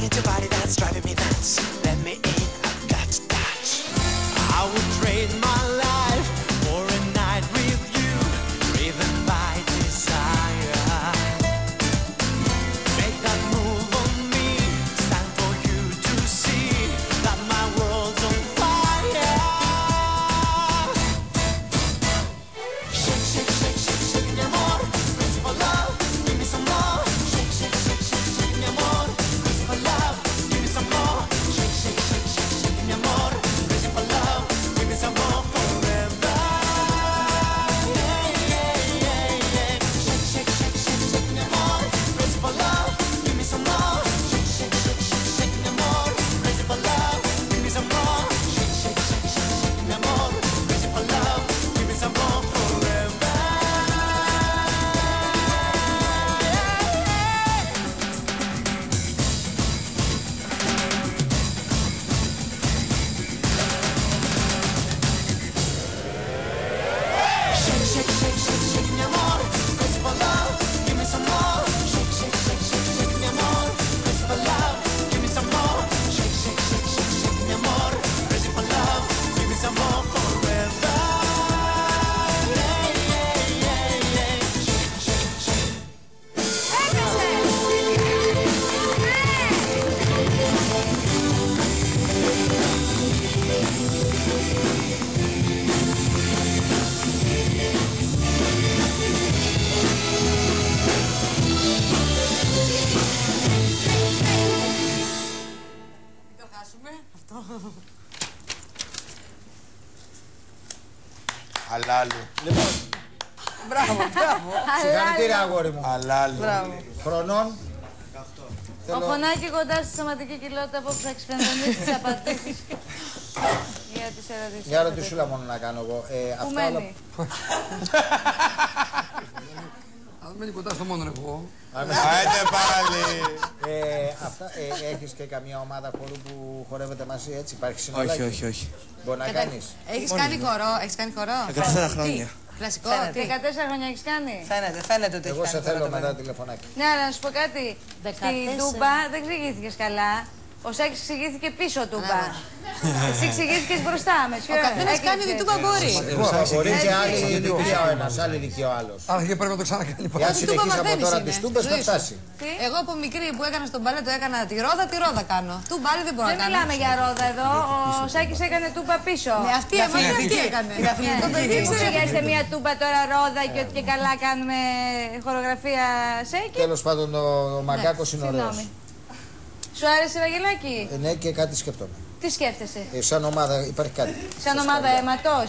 it's your body that's driving me nuts. Let me in, I've got to touch. I would trade my life for a night with you, driven by desire. Make that move on me, it's time for you to see that my world's on fire. Shake, shake, shake, shake, shake, mi amor, crazy for love, give me some more. Shake, shake, shake, shake, shake, mi amor, crazy for love, give me some more. Shake, shake, shake, shake, shake, mi amor, crazy for love, give me some more forever. Yeah, yeah, yeah, yeah. Shake, shake, shake, shake, shake, mi amor, crazy for love, give me some more. Shake, shake, shake, shake, shake, mi amor, crazy for love, give me some more. Shake, shake, shake, shake, shake, mi amor, crazy for love, give me some more forever. Shake, shake, shake, shake, shake, mi amor, crazy for love, give me some more. Shake, shake, shake, shake, shake, mi amor, crazy for love, give me some more. Shake, shake, shake, shake, shake, mi amor, crazy for love, give me some more forever. Yeah, yeah, yeah, yeah. Shake, shake, shake. Το χάσουμε αυτό. Αλάλου. Λοιπόν, Μπράβο, μπράβο. συγχαρητήρια αγόρι μου. Αλάλου. Μπράβο. Χρονών. Ο Φωνάκη κοντά στη σωματική κοιλότητα από όπου θα εξφενδονίσει τις απαντήσεις για τις ερωτήσεις. Μια ερωτησούλα μόνο να κάνω εγώ. Πού Αυτά όλα... μένει? Αν μένει κοντά στο μόνο εγώ. Άιντε πάλι. Αυτά, έχεις και καμία ομάδα χορού που χορεύετε μαζί, έτσι, υπάρχει συνολάκι? Όχι. Μπορεί να κάνεις. Έχεις κάνει χορό, έχεις κάνει χορό. 14 χρόνια. Κλασικό, Φαίνεται. τι. 14 χρόνια έχεις κάνει. Φαίνεται ότι Εγώ έχεις σε κάνει θέλω χορό το μετά παιδί. τηλεφωνάκι. Ναι, αλλά να σου πω κάτι. Στην Τούμπα δεν εξηγήθηκες καλά. Ο Σάκης εξηγήθηκε πίσω Τούμπα. Εσύ εξηγήθηκες μπροστά, μεσιό. Ο καθένας κάνει ό,τι τούμπα μπορεί. Μπορεί και άλλη ηλικία ο ένας, άλλη ηλικία ο άλλος. Άρα και πρέπει να το ξανακάνει πάλι. Εάν Τούμπα συνεχίσει από μαθαίνεις τώρα είναι. τις τούμπες θα Ζωή σου. φτάσει. Εγώ από μικρή που έκανα στον μπαλέτο έκανα τη ρόδα κάνω. Τούμπα άλλη δεν μπορώ Δεν να κάνω. μιλάμε για ρόδα εδώ. Ο Σάκης έκανε Τούμπα πίσω. Ναι, αυτή αυτή έκανε. Το παιδί Δεν ξέρει. ξέρετε μια Τούμπα τώρα ρόδα και ότι και καλά κάνουμε χορογραφία Σέικη. Τέλος πάντων ο Μαγκάκος είναι ωραίος. Συγγνώμη. Σου άρεσε, Βαγγελάκη? Ναι, και κάτι σκέφτομαι. Τι σκέφτεσαι? Σαν ομάδα υπάρχει κάτι. Σαν ομάδα αίματος?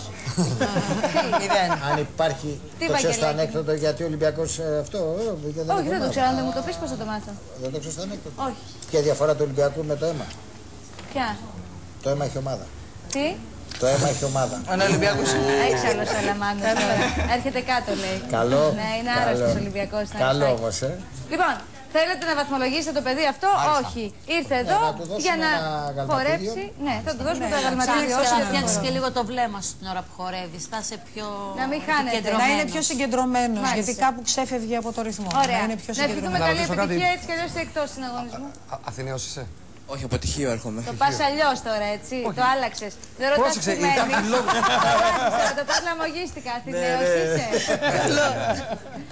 Αν υπάρχει Τι, το ξέρεις το Βαγγελάκη? ανέκδοτο γιατί ο Ολυμπιακός αυτό. Όχι, δεν το ξέρω. Αν δεν μου το πεις, πώς θα το μάθω? Δεν το ξέρεις το ανέκδοτο. Όχι. Ποια διαφορά του Ολυμπιακού με το αίμα? Ποια? Το αίμα έχει ομάδα. Τι? Το αίμα έχει ομάδα. Έξαλλος ο Λαμάνος τώρα. Έρχεται κάτω, λέει. Καλό. Ναι, είναι άρρωστος Ολυμπιακός. Καλό όμως, Λοιπόν, θέλετε να βαθμολογήσετε το παιδί αυτό? Όχι. Ήρθε εδώ να του δώσουμε για να ένα γαλματίδιο. χορέψει. Ναι, θα του δώσουμε το αγαλματίδιο. Ψάξεις να φτιάξεις και λίγο το βλέμμα σου την ώρα που χορεύεις. Θα είσαι πιο Να μην χάνετε. επικεντρωμένος. Να είναι πιο συγκεντρωμένος, Μάλιστα. γιατί κάπου ξέφευγε από το ρυθμό. Ωραία. Να είναι πιο Να ευχηθούμε συγκεντρωμένος. καλή ρωτήσω κάτι. επιτυχία, έτσι κι αλλιώς είσαι εκτός συναγωνισμού. Αθηναίος είσαι. Όχι, από τυχείο έρχομαι. Το πας αλλιώς τώρα, έτσι. Το άλλαξες. Δεν ρωτάς Πρόσεξε, που μένεις. υπάρχει λόγος. Θα το πας λαμογίστικα. Αθηναίος είσαι.